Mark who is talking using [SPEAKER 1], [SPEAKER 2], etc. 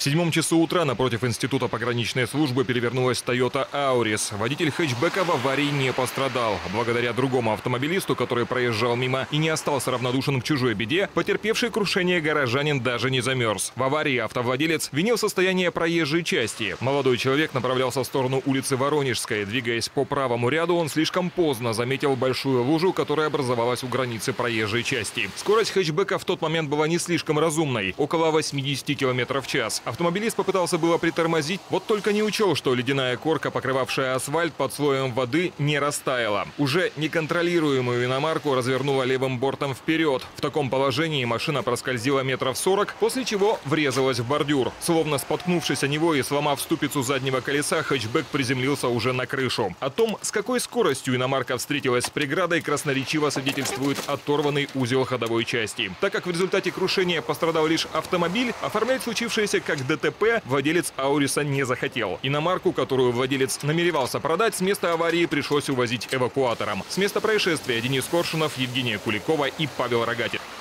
[SPEAKER 1] В 7 часу утра напротив Института пограничной службы перевернулась Toyota Auris. Водитель хэтчбека в аварии не пострадал. Благодаря другому автомобилисту, который проезжал мимо и не остался равнодушен к чужой беде, потерпевший крушение горожанин даже не замерз. В аварии автовладелец винил состояние проезжей части. Молодой человек направлялся в сторону улицы Воронежской. Двигаясь по правому ряду, он слишком поздно заметил большую лужу, которая образовалась у границы проезжей части. Скорость хэтчбека в тот момент была не слишком разумной – около 80 км в час. Автомобилист попытался было притормозить, вот только не учел, что ледяная корка, покрывавшая асфальт под слоем воды, не растаяла. Уже неконтролируемую иномарку развернула левым бортом вперед. В таком положении машина проскользила метров 40, после чего врезалась в бордюр. Словно споткнувшись о него и сломав ступицу заднего колеса, хэтчбек приземлился уже на крышу. О том, с какой скоростью иномарка встретилась с преградой, красноречиво свидетельствует оторванный узел ходовой части. Так как в результате крушения пострадал лишь автомобиль, оформлять случившееся как ДТП владелец Ауриса не захотел. Иномарку, которую владелец намеревался продать, с места аварии пришлось увозить эвакуатором. С места происшествия Денис Коршунов, Евгения Куликова и Павел Рогатин.